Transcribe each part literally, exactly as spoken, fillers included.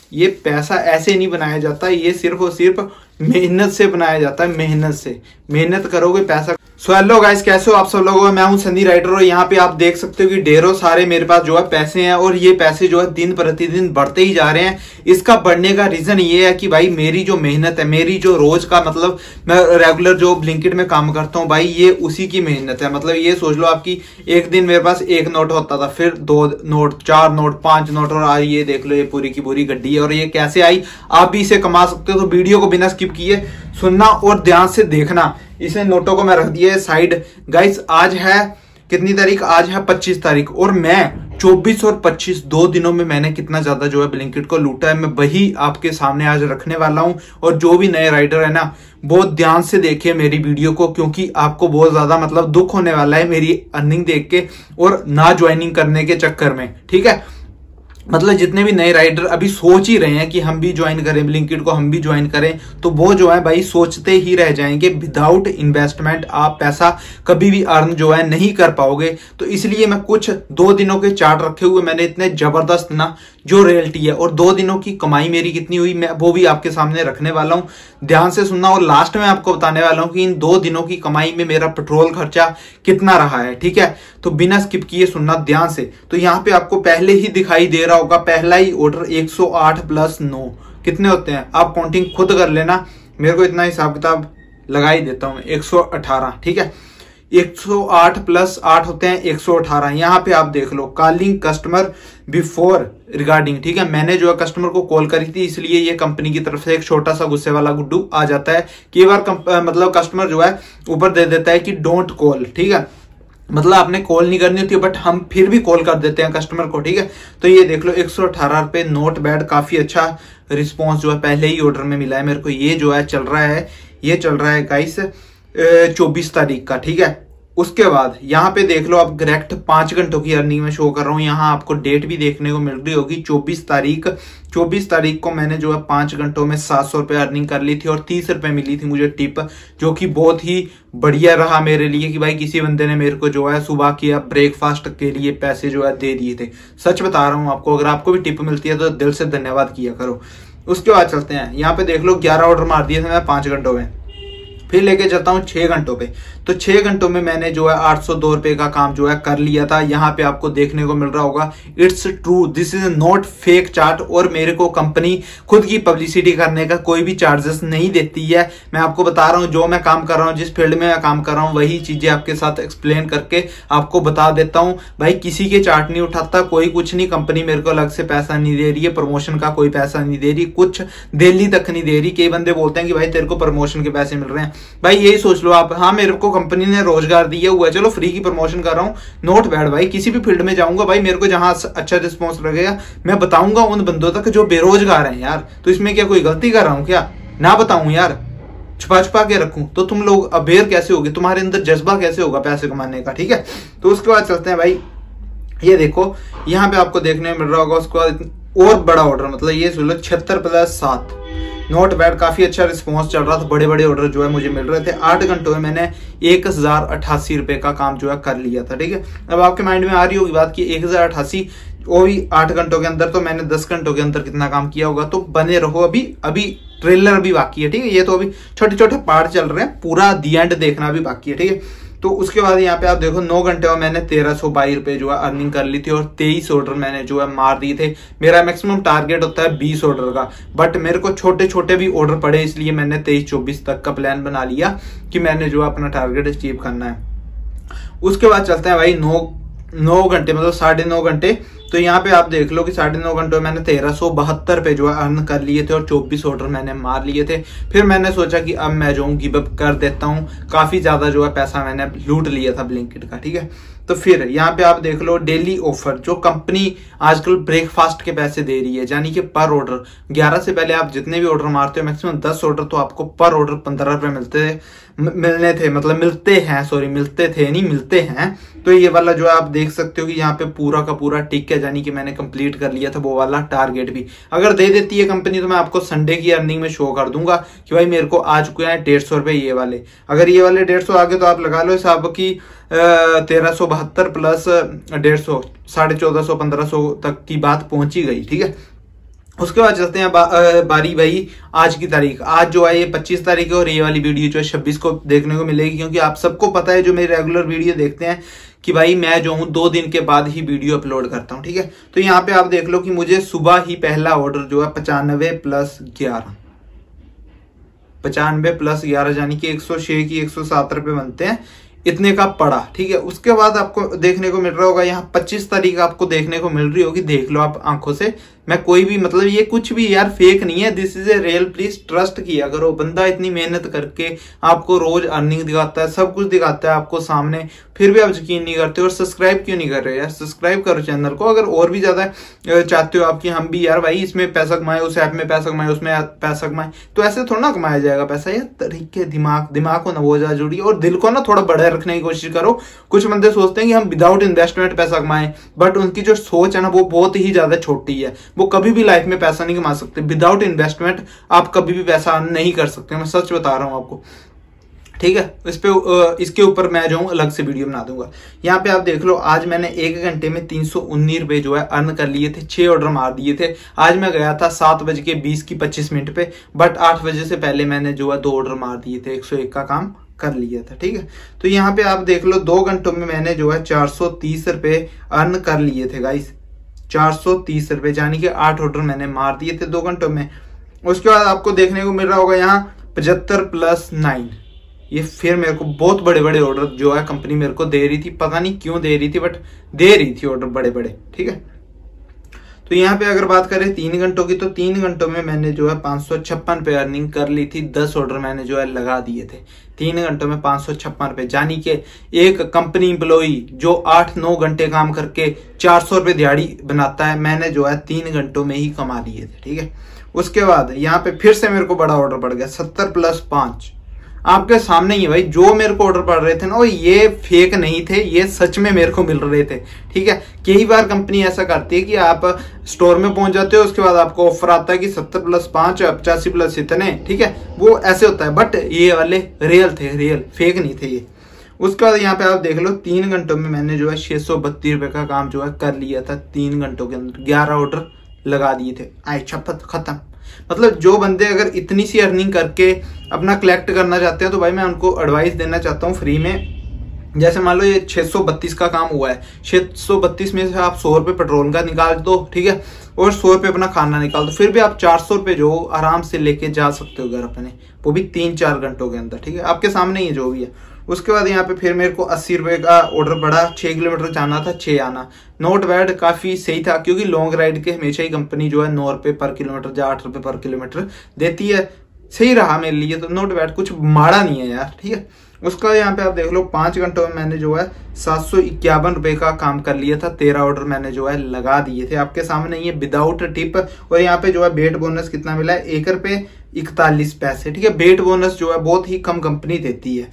ये पैसा ऐसे नहीं बनाया जाता, ये सिर्फ और सिर्फ मेहनत से बनाया जाता है, मेहनत से। मेहनत करोगे पैसा। सो हेलो गाइस, कैसे हो आप सब लोगों? मैं हूं सनी राइडर और यहाँ पे आप देख सकते हो कि ढेरों सारे मेरे पास जो है पैसे हैं और ये पैसे जो है दिन प्रतिदिन बढ़ते ही जा रहे हैं। इसका बढ़ने का रीजन ये है कि भाई मेरी जो मेहनत है, मेरी जो रोज का मतलब मैं रेगुलर जो ब्लिंकिट में काम करता हूँ भाई, ये उसी की मेहनत है। मतलब ये सोच लो आपकी एक दिन मेरे पास एक नोट होता था, फिर दो नोट, चार नोट, पांच नोट, और आज ये देख लो ये पूरी की पूरी गड्डी है। और ये कैसे आई, आप भी इसे कमा सकते हो। तो वीडियो को बिना स्किप किए सुनना और ध्यान से देखना। इसे नोटों को मैं रख दिया है साइड। गाइस आज है कितनी तारीख? आज है पच्चीस तारीख और मैं चौबीस और पच्चीस दो दिनों में मैंने कितना ज्यादा जो है ब्लिंकिट को लूटा है, मैं वही आपके सामने आज रखने वाला हूं। और जो भी नए राइडर है ना, बहुत ध्यान से देखिए मेरी वीडियो को, क्योंकि आपको बहुत ज्यादा मतलब दुख होने वाला है मेरी अर्निंग देख के और ना ज्वाइनिंग करने के चक्कर में। ठीक है, मतलब जितने भी नए राइडर अभी सोच ही रहे हैं कि हम भी ज्वाइन करें ब्लिंकिट को, हम भी ज्वाइन करें, तो वो जो है भाई सोचते ही रह जाएंगे। विदाउट इन्वेस्टमेंट आप पैसा कभी भी अर्न जो है नहीं कर पाओगे। तो इसलिए मैं कुछ दो दिनों के चार्ट रखे हुए मैंने, इतने जबरदस्त ना, जो रियलिटी है और दो दिनों की कमाई मेरी कितनी हुई मैं वो भी आपके सामने रखने वाला हूं। ध्यान से सुनना और लास्ट में आपको बताने वाला हूं कि इन दो दिनों की कमाई में मेरा पेट्रोल खर्चा कितना रहा है। ठीक है, तो बिना स्किप किए सुनना ध्यान से। तो यहाँ पे आपको पहले ही दिखाई दे रहा होगा, पहला ही ऑर्डर एक सौ आठ प्लस नौ कितने होते हैं, आप काउंटिंग खुद कर लेना, मेरे को इतना हिसाब किताब लगा ही देता हूं। एक सौ अठारह, ठीक है, एक सौ आठ प्लस आठ होते हैं एक सौ अठारह। यहाँ पे आप देख लो, कॉलिंग कस्टमर बिफोर रिगार्डिंग। ठीक है, मैंने जो है कस्टमर को कॉल करी थी, इसलिए ये कंपनी की तरफ से एक छोटा सा गुस्से वाला गुड्डू आ जाता है। कई बार मतलब कस्टमर जो है ऊपर दे देता है कि डोंट कॉल। ठीक है, मतलब आपने कॉल नहीं करनी होती, बट हम फिर भी कॉल कर देते हैं कस्टमर को। ठीक है, तो ये देख लो एक सौ अठारह रुपए, नोट बैड, काफी अच्छा रिस्पॉन्स जो है पहले ही ऑर्डर में मिला है मेरे को। ये जो है चल रहा है, ये चल रहा है गाइस चौबीस तारीख का। ठीक है, उसके बाद यहाँ पे देख लो आप, डायरेक्ट पांच घंटों की अर्निंग में शो कर रहा हूँ। यहाँ आपको डेट भी देखने को मिल रही होगी, चौबीस तारीख। चौबीस तारीख को मैंने जो है पांच घंटों में सात सौ रुपए अर्निंग कर ली थी और तीस रुपए मिली थी मुझे टिप, जो कि बहुत ही बढ़िया रहा मेरे लिए कि भाई किसी बंदे ने मेरे को जो है सुबह किया ब्रेकफास्ट के लिए पैसे जो है दे दिए थे। सच बता रहा हूँ आपको, अगर आपको भी टिप मिलती है तो दिल से धन्यवाद किया करो। उसके बाद चलते हैं, यहाँ पे देख लो ग्यारह ऑर्डर मार दिए थे मैं पांच घंटों में। फिर लेके चलता हूँ छह घंटों पे, तो छह घंटों में मैंने जो है आठ सौ दो रुपए का काम जो है कर लिया था। यहाँ पे आपको देखने को मिल रहा होगा, it's true, this is not fake chart. और मेरे को कंपनी खुद की पब्लिसिटी करने का कोई भी चार्जेस नहीं देती है। मैं आपको बता रहा हूँ जो मैं काम कर रहा हूँ, जिस फील्ड में मैं काम कर रहा हूँ, वही चीजें आपके साथ एक्सप्लेन करके आपको बता देता हूँ। भाई किसी के चार्ट नहीं उठाता, कोई कुछ नहीं, कंपनी मेरे को अलग से पैसा नहीं दे रही है, प्रमोशन का कोई पैसा नहीं दे रही, कुछ दिल्ली तक नहीं दे रही। कई बंदे बोलते हैं कि भाई तेरे को प्रमोशन के पैसे मिल रहे हैं। भाई यही सोच लो आप, हाँ मेरे को कंपनी ने रोजगार दिया हुआ है, चलो फ्री की प्रमोशन कर रहा हूँ, नोट बैड। भाई किसी भी फील्ड में जाऊंगा भाई, मेरे को जहां अच्छा रिस्पॉन्स लगेगा मैं बताऊंगा उन बंदों तक जो बेरोजगार हैं यार। तो इसमें क्या कोई गलती कर रहा हूँ क्या? ना बताऊं यार, छुपा छुपा के रखूं तो तुम लोग अवेयर कैसे होगे, तुम्हारे अंदर जज्बा कैसे होगा पैसे कमाने का। ठीक है, तो उसके बाद चलते हैं भाई, ये देखो यहाँ पे आपको देखने में मिल रहा होगा। उसके बाद और बड़ा ऑर्डर, मतलब ये सुन लो छिहत्तर प्लस सात, नोट बैड, काफी अच्छा रिस्पॉन्स चल रहा था, बड़े बड़े ऑर्डर जो है मुझे मिल रहे थे। आठ घंटों में मैंने एक हजार अठासी रुपए का काम जो है कर लिया था। ठीक है, अब आपके माइंड में आ रही होगी बात कि एक हजार अठासी वो भी आठ घंटों के अंदर, तो मैंने दस घंटों के अंदर कितना काम किया होगा। तो बने रहो, अभी अभी ट्रेलर अभी बाकी है। ठीक है, ये तो अभी छोटे छोटे पार्ट चल रहे हैं, पूरा दी एंड देखना भी बाकी है। ठीक है, तो उसके बाद यहाँ पे आप देखो नौ घंटे में मैंने तेरह सौ बाईस रुपए जो है अर्निंग कर ली थी और तेईस ऑर्डर मैंने जो है मार दिए थे। मेरा मैक्सिमम टारगेट होता है बीस ऑर्डर का, बट मेरे को छोटे छोटे भी ऑर्डर पड़े, इसलिए मैंने तेईस चौबीस तक का प्लान बना लिया कि मैंने जो है अपना टारगेट अचीव करना है। उसके बाद चलते हैं भाई नौ नौ घंटे मतलब साढ़े नौ घंटे। तो यहाँ पे आप देख लो कि साढ़े नौ घंटों में मैंने तेरह सौ बहत्तर पे जो है अर्न कर लिए थे और चौबीस ऑर्डर मैंने मार लिए थे। फिर मैंने सोचा कि अब मैं जो हूँ गिव अप कर देता हूँ, काफी ज्यादा जो है पैसा मैंने लूट लिया था ब्लिंकिट का। ठीक है, तो फिर यहाँ पे आप देख लो डेली ऑफर, जो कंपनी आजकल ब्रेकफास्ट के पैसे दे रही है, यानी कि पर ऑर्डर ग्यारह से पहले आप जितने भी ऑर्डर मारते हो मैक्सिमम दस ऑर्डर, तो आपको पर ऑर्डर पंद्रह रुपए मिलते थे मिलने थे मतलब मिलते हैं सॉरी मिलते थे नहीं मिलते हैं। तो ये वाला जो है आप देख सकते हो कि यहाँ पे पूरा का पूरा टिक है, यानी कि मैंने कंप्लीट कर लिया था वो वाला टारगेट भी। अगर दे देती है कंपनी तो मैं आपको संडे की अर्निंग में शो कर दूंगा कि भाई मेरे को आ चुके हैं डेढ़ सौ रुपए ये वाले। अगर ये वाले डेढ़ सौ आगे तो आप लगा लो हिसाब की तेरह सौ बहत्तर प्लस डेढ़ सौ साढ़े चौदह सौ पंद्रह सौ तक की बात पहुंची गई। ठीक है, उसके बाद चलते हैं बा, बारी भाई आज की तारीख। आज जो है ये पच्चीस तारीख है और ये वाली वीडियो जो है छब्बीस को देखने को मिलेगी, क्योंकि आप सबको पता है जो मेरे रेगुलर वीडियो देखते हैं कि भाई मैं जो हूँ दो दिन के बाद ही वीडियो अपलोड करता हूँ, ठीक है। तो यहाँ पे आप देख लो कि मुझे सुबह ही पहला ऑर्डर जो है पचानवे प्लस ग्यारह पचानवे प्लस ग्यारह यानी कि एक सौ छह की एक सौ सात रुपए बनते हैं, इतने का पड़ा, ठीक है। उसके बाद आपको देखने को मिल रहा होगा यहाँ पच्चीस तारीख आपको देखने को मिल रही होगी, देख लो आप आंखों से। मैं कोई भी मतलब ये कुछ भी यार फेक नहीं है, this is a real, please trust किया करो। बंदा इतनी मेहनत करके आपको रोज अर्निंग दिखाता है, सब कुछ दिखाता है आपको सामने, फिर भी आप यकीन नहीं करते और सब्सक्राइब क्यों नहीं कर रहे यार। सब्सक्राइब करो चैनल को अगर और भी ज्यादा चाहते हो आप कि हम भी यार भाई इसमें पैसा कमाए, उस ऐप में पैसा कमाए, उसमें पैसा कमाए, तो ऐसे थोड़ा ना कमाया जाएगा पैसा यार। तरीके दिमाग दिमाग को ना वो ज्यादा जुड़िए और दिल को ना थोड़ा बड़ा रखने की कोशिश करो। कुछ बंदे सोचते हैं कि हम विदाउट इन्वेस्टमेंट पैसा कमाएं, बट उनकी जो सोच है ना वो बहुत ही ज्यादा छोटी है। वो कभी भी लाइफ में पैसा नहीं कमा सकते विदाउट इन्वेस्टमेंट, आप कभी भी पैसा नहीं कर सकते, मैं सच बता रहा हूं आपको, ठीक है। इस पे इसके ऊपर मैं जो हूँ अलग से वीडियो बना दूंगा। यहाँ पे आप देख लो आज मैंने एक घंटे में तीन सौ उन्नीस रुपए जो है अर्न कर लिए थे, छह ऑर्डर मार दिए थे। आज मैं गया था सात बज के बीस की पच्चीस मिनट पे, बट आठ बजे से पहले मैंने जो है दो ऑर्डर मार दिए थे, एक सौ एक का काम कर लिया था, ठीक है। तो यहाँ पे आप देख लो दो घंटों में मैंने जो है चार सौ तीस रुपए अर्न कर लिए थे गाइस, चार सौ तीस रुपए यानी कि आठ ऑर्डर मैंने मार दिए थे दो घंटों में। उसके बाद आपको देखने को मिल रहा होगा यहाँ पचहत्तर प्लस नाइन, ये फिर मेरे को बहुत बड़े बड़े ऑर्डर जो है कंपनी मेरे को दे रही थी, पता नहीं क्यों दे रही थी बट दे रही थी ऑर्डर बड़े बड़े, ठीक है। तो यहाँ पे अगर बात करें तीन घंटों की, तो तीन घंटों में मैंने जो है पांच सौ छप्पन पे अर्निंग कर ली थी, दस ऑर्डर मैंने जो है लगा दिए थे तीन घंटों में पांच सौ छप्पन पे, यानी कि एक कंपनी एम्प्लॉई जो आठ नौ घंटे काम करके चार सौ रुपए दिहाड़ी बनाता है, मैंने जो है तीन घंटों में ही कमा लिए थे, ठीक है। उसके बाद यहाँ पे फिर से मेरे को बड़ा ऑर्डर पड़ गया सत्तर प्लस पांच, आपके सामने ही भाई जो मेरे को ऑर्डर पड़ रहे थे ना वो ये फेक नहीं थे, ये सच में मेरे को मिल रहे थे, ठीक है। कई बार कंपनी ऐसा करती है कि आप स्टोर में पहुंच जाते हो, उसके बाद आपको ऑफर आता है कि सत्तर प्लस पांच पचासी प्लस इतने, ठीक है, वो ऐसे होता है, बट ये वाले रियल थे, रियल फेक नहीं थे ये। उसके बाद यहाँ पे आप देख लो तीन घंटों में मैंने जो है छह सौ बत्तीस रुपए का काम जो है कर लिया था, तीन घंटों के अंदर ग्यारह ऑर्डर लगा दिए थे, आए छप्पत खत्म। मतलब जो बंदे अगर इतनी सी अर्निंग करके अपना कलेक्ट करना चाहते हैं तो भाई मैं उनको एडवाइस देना चाहता हूँ फ्री में। जैसे मान लो ये छह सौ बत्तीस का काम हुआ है, छह सौ बत्तीस में से आप सौ रुपए पेट्रोल का निकाल दो, ठीक है, और सौ रुपए अपना खाना निकाल दो, फिर भी आप चार सौ रुपए जो आराम से लेके जा सकते हो घर अपने, वो भी तीन चार घंटों के अंदर, ठीक है, आपके सामने ही जो भी है। उसके बाद यहाँ पे फिर मेरे को अस्सी रुपए का ऑर्डर पड़ा, छह किलोमीटर जाना था, छह आना, नोट बैड, काफी सही था, क्योंकि लॉन्ग राइड के हमेशा ही कंपनी जो है नौ रुपए पर किलोमीटर या आठ रुपए पर किलोमीटर देती है, सही रहा मेरे लिए, तो नोट बैड, कुछ माड़ा नहीं है यार, ठीक है। उसका यहाँ पे आप देख लो पांच घंटों में मैंने जो है सात सौ इक्यावन रुपए का काम कर लिया था, तेरह ऑर्डर मैंने जो है लगा दिए थे, आपके सामने ये विदाउट टिप। और यहाँ पे जो है बेट बोनस कितना मिला है, एक रुपए इकतालीस पैसे, ठीक है। बेट बोनस जो है बहुत ही कम कंपनी देती है।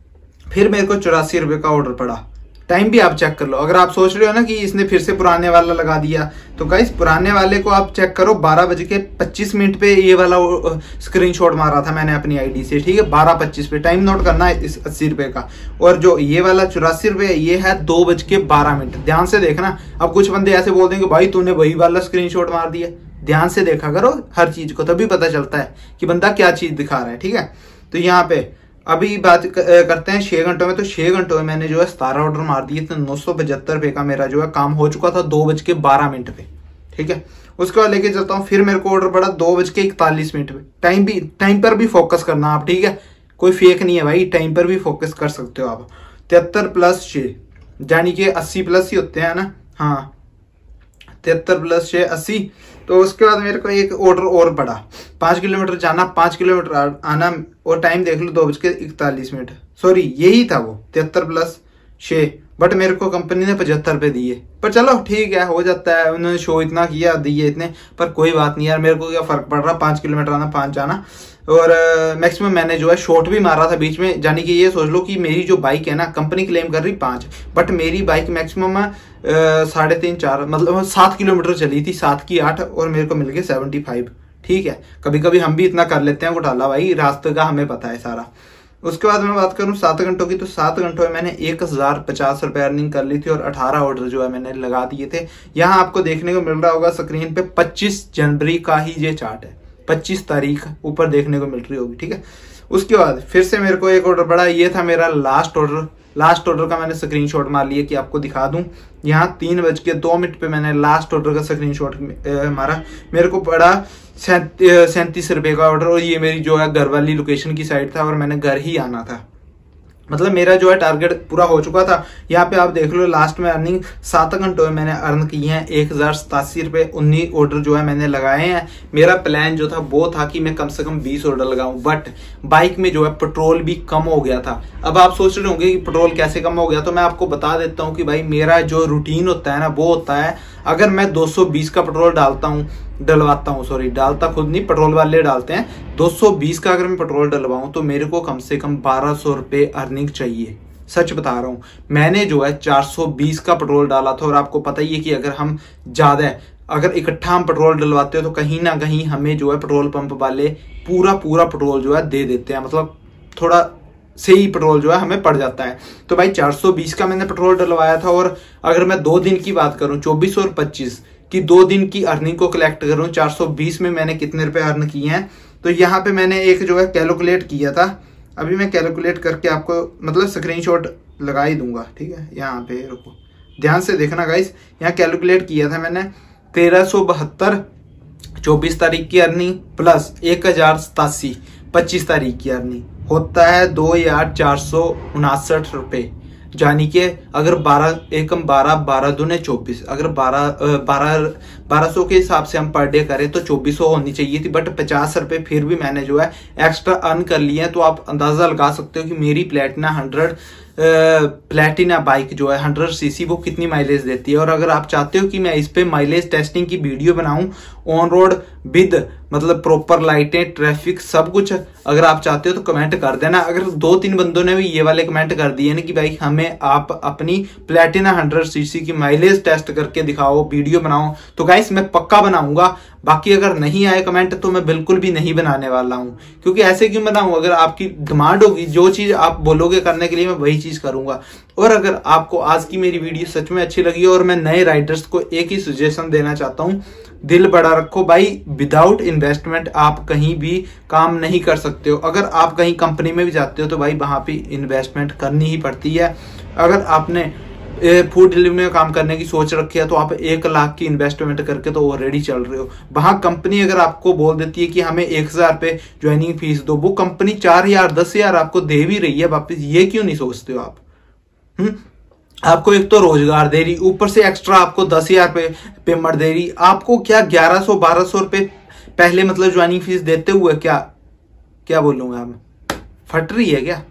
फिर मेरे को चौरासी रुपए का ऑर्डर पड़ा, टाइम भी आप चेक कर लो। अगर आप सोच रहे हो ना कि इसने फिर से पुराने वाला लगा दिया, तो गाइस पुराने वाले को आप चेक करो, बारह बज के पच्चीस मिनट पे ये वाला स्क्रीनशॉट मारा था मैंने अपनी आईडी से, ठीक है, बारह पच्चीस पे, टाइम नोट करना है इस अस्सी रुपए का। और जो ये वाला चौरासी रुपए ये है दो बज के बारह मिनट, ध्यान से देखना। अब कुछ बंदे ऐसे बोल देंगे भाई तूने वही वाला स्क्रीनशॉट मार दिया, ध्यान से देखा करो हर चीज को, तभी पता चलता है कि बंदा क्या चीज दिखा रहा है, ठीक है। तो यहाँ पे अभी बात करते हैं छह घंटों में, तो छह घंटों में मैंने जो है सतारह ऑर्डर मार दिए थे, नौ सौ पचहत्तर रुपए का मेरा जो है काम हो चुका था दो बज के बारह मिनट पे, ठीक है। उसके बाद लेके चलता हूँ, फिर मेरे को ऑर्डर पड़ा दो बज के इकतालीस मिनट पे। टाइम भी टाइम पर भी फोकस करना आप, ठीक है, कोई फेक नहीं है भाई, टाइम पर भी फोकस कर सकते हो आप। तिहत्तर प्लस छह यानी कि अस्सी प्लस ही होते हैं ना, हाँ, तिहत्तर प्लस छह अस्सी। तो उसके बाद मेरे को एक ऑर्डर और पड़ा, पांच किलोमीटर जाना, पांच किलोमीटर आना, और टाइम देख लो दो बज के इकतालीस मिनट, सॉरी यही था वो तिहत्तर प्लस छह, बट मेरे को कंपनी ने पचहत्तर पे दिए, पर चलो ठीक है, हो जाता है, उन्होंने शो इतना किया, दिए इतने, पर कोई बात नहीं यार, मेरे को क्या फर्क पड़ रहा, पांच किलोमीटर आना पांच जाना। और मैक्सिमम मैंने जो है शॉर्ट भी मारा था बीच में, यानी कि ये सोच लो कि मेरी जो बाइक है ना, कंपनी क्लेम कर रही पांच, बट मेरी बाइक मैक्सिमम साढ़े तीन चार मतलब सात किलोमीटर चली थी, सात की आठ, और मेरे को मिल गए सेवेंटी फाइव, ठीक है। कभी कभी हम भी इतना कर लेते हैं घोटाला भाई, रास्ते का हमें पता है सारा। उसके बाद मैं बात करूं सात घंटों की, तो सात घंटों में मैंने एक हजार पचास रुपए अर्निंग कर ली थी और अठारह ऑर्डर जो है मैंने लगा दिए थे। यहाँ आपको देखने को मिल रहा होगा स्क्रीन पे पच्चीस जनवरी का ही ये चार्ट है, पच्चीस तारीख ऊपर देखने को मिल रही होगी, ठीक है। उसके बाद फिर से मेरे को एक ऑर्डर बढ़ा, ये था मेरा लास्ट ऑर्डर। लास्ट ऑर्डर का मैंने स्क्रीनशॉट मार लिया कि आपको दिखा दूं। यहाँ तीन बज के दो मिनट पे मैंने लास्ट ऑर्डर का स्क्रीनशॉट मारा, मेरे को पड़ा सैंतीस रुपए का ऑर्डर, और ये मेरी जो है घर वाली लोकेशन की साइड था और मैंने घर ही आना था। मतलब मेरा जो है टारगेट पूरा हो चुका था। यहाँ पे आप देख लो लास्ट में अर्निंग सात घंटों में मैंने अर्न की है एक हजार सतासी रुपए, उन्नीस ऑर्डर जो है मैंने लगाए हैं। मेरा प्लान जो था वो था कि मैं कम से कम बीस ऑर्डर लगाऊं, बट बाइक में जो है पेट्रोल भी कम हो गया था। अब आप सोच रहे होंगे कि पेट्रोल कैसे कम हो गया, तो मैं आपको बता देता हूँ कि भाई मेरा जो रूटीन होता है ना वो होता है, अगर मैं दो सौ बीस का पेट्रोल डालता हूँ डलवाता हूँ सॉरी डालता खुद नहीं, पेट्रोल वाले डालते हैं, दो सौ बीस का अगर मैं पेट्रोल डलवाऊं तो मेरे को कम से कम बारह सौ रुपए अर्निंग चाहिए। सच बता रहा हूँ, मैंने जो है चार सौ बीस का पेट्रोल डाला था, और आपको पता ही है कि अगर हम ज्यादा अगर इकट्ठा हम पेट्रोल डलवाते हो तो कहीं ना कहीं हमें जो है पेट्रोल पंप वाले पूरा पूरा पेट्रोल जो है दे देते हैं, मतलब थोड़ा सही पेट्रोल जो है हमें पड़ जाता है। तो भाई चार सौ बीस का मैंने पेट्रोल डलवाया था, और अगर मैं दो दिन की बात करूं चौबीस और पच्चीस की दो दिन की अर्निंग को कलेक्ट करूं, चार सौ बीस में मैंने कितने रुपए अर्न किए हैं, तो यहाँ पे मैंने एक जो है कैलकुलेट किया था। अभी मैं कैलकुलेट करके आपको मतलब स्क्रीनशॉट लगा ही दूंगा, ठीक है। यहाँ पे रुको, ध्यान से देखना गाइस, यहाँ कैलकुलेट किया था मैंने तेरह सौ बहत्तर चौबीस तारीख की अर्निंग प्लस एक हजार सतासी पच्चीस तारीख की अर्निंग होता है दो हजार चार सौ उनासठ रुपए। यानी कि अगर बारह एकम बारह बारह दूने चौबीस, अगर बारह बारह बारह सौ के हिसाब से हम पर डे करें तो चौबीस सौ होनी चाहिए थी, बट पचास रुपए फिर भी मैंने जो है एक्स्ट्रा अर्न कर लिए हैं। तो आप अंदाजा लगा सकते हो कि मेरी प्लेटिना हंड्रेड प्लेटिना बाइक जो है हंड्रेड सीसी वो कितनी माइलेज देती है। और अगर आप चाहते हो कि मैं इस पे माइलेज टेस्टिंग की वीडियो बनाऊं ऑन रोड विद मतलब प्रॉपर लाइटें ट्रैफिक सब कुछ, अगर आप चाहते हो तो कमेंट कर देना। अगर दो तीन बंदों ने भी ये वाले कमेंट कर दिए ना कि भाई हमें आप अपनी प्लेटिना हंड्रेड सीसी की माइलेज टेस्ट करके दिखाओ, वीडियो बनाओ, तो गाइस मैं पक्का बनाऊंगा। बाकी अगर नहीं आए कमेंट तो मैं बिल्कुल भी नहीं बनाने वाला हूं, क्योंकि ऐसे क्यों बनाऊं, अगर आपकी डिमांड होगी जो चीज आप बोलोगे करने के लिए मैं वही चीज करूंगा। और अगर आपको आज की मेरी वीडियो सच में अच्छी लगी और मैं नए राइडर्स को एक ही सजेशन देना चाहता हूं, दिल बड़ा रखो भाई, विदाउट इन्वेस्टमेंट आप कहीं भी काम नहीं कर सकते हो। अगर आप कहीं कंपनी में भी जाते हो तो भाई वहां पे इन्वेस्टमेंट करनी ही पड़ती है। अगर आपने फूड डिलीवरी में काम करने की सोच रखी है तो आप एक लाख की इन्वेस्टमेंट करके तो ऑलरेडी चल रहे हो। वहां कंपनी अगर आपको बोल देती है कि हमें एक हजार रुपए ज्वाइनिंग फीस दो, वो कंपनी चार हजार दस हजार आपको दे भी रही है वापस, ये क्यों नहीं सोचते हो आप? हम्म आपको एक तो रोजगार दे रही, ऊपर से एक्स्ट्रा आपको दस हजार रुपए पेमेंट दे रही, आपको क्या ग्यारह सौ बारह सौ रुपए पहले मतलब ज्वाइनिंग फीस देते हुए क्या क्या बोलूंगा मैं, फट रही है क्या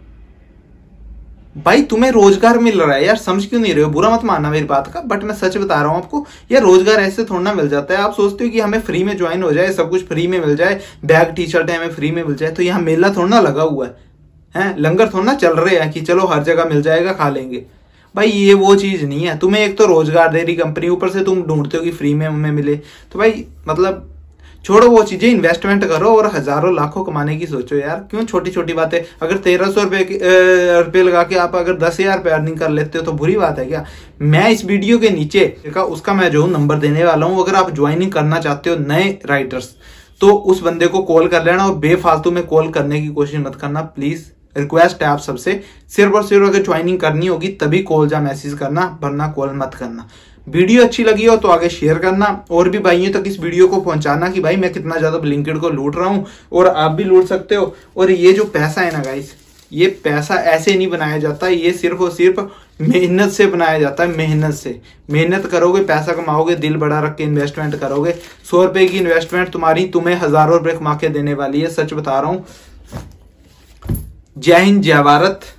भाई? तुम्हें रोजगार मिल रहा है यार, समझ क्यों नहीं रहे हो? बुरा मत मानना मेरी बात का, बट मैं सच बता रहा हूं आपको, यार रोजगार ऐसे थोड़ा ना मिल जाता है। आप सोचते हो कि हमें फ्री में ज्वाइन हो जाए, सब कुछ फ्री में मिल जाए, बैग टी शर्ट हमें फ्री में मिल जाए, तो यहाँ मेला थोड़ा ना लगा हुआ है, है लंगर थोड़ा ना चल रहे हैं कि चलो हर जगह मिल जाएगा खा लेंगे। भाई ये वो चीज नहीं है, तुम्हें एक तो रोजगार दे रही कंपनी, ऊपर से तुम ढूंढते हो कि फ्री में हमें मिले, तो भाई मतलब छोड़ो वो चीजें, इन्वेस्टमेंट करो और हजारों लाखों कमाने की सोचो यार। क्यों छोटी छोटी बातें? अगर तेरह सौ रुपए रुपए लगा के आप अगर दस हजार रुपए अर्निंग कर लेते हो तो बुरी बात है क्या? मैं इस वीडियो के नीचे का उसका मैं जो नंबर देने वाला हूँ, अगर आप ज्वाइनिंग करना चाहते हो नए राइटर्स तो उस बंदे को कॉल कर लेना, और बेफालतू में कॉल करने की कोशिश मत करना प्लीज, रिक्वेस्ट है आप सबसे। सिर्फ और सिर्फ अगर ज्वाइनिंग करनी होगी तभी कॉल या मैसेज करना, वरना कॉल मत करना। वीडियो अच्छी लगी हो तो आगे शेयर करना, और भी भाइयों तक इस वीडियो को पहुंचाना कि भाई मैं कितना ज्यादा ब्लिंकिट को लूट रहा हूं और आप भी लूट सकते हो। और ये जो पैसा है ना गाइस, ये पैसा ऐसे नहीं बनाया जाता, ये सिर्फ और सिर्फ मेहनत से बनाया जाता है। मेहनत से, मेहनत करोगे पैसा कमाओगे, दिल बड़ा रख के इन्वेस्टमेंट करोगे, सौ रुपए की इन्वेस्टमेंट तुम्हारी तुम्हें हजारों रुपए कमा के देने वाली है, सच बता रहा हूं। जय हिंद, जय भारत।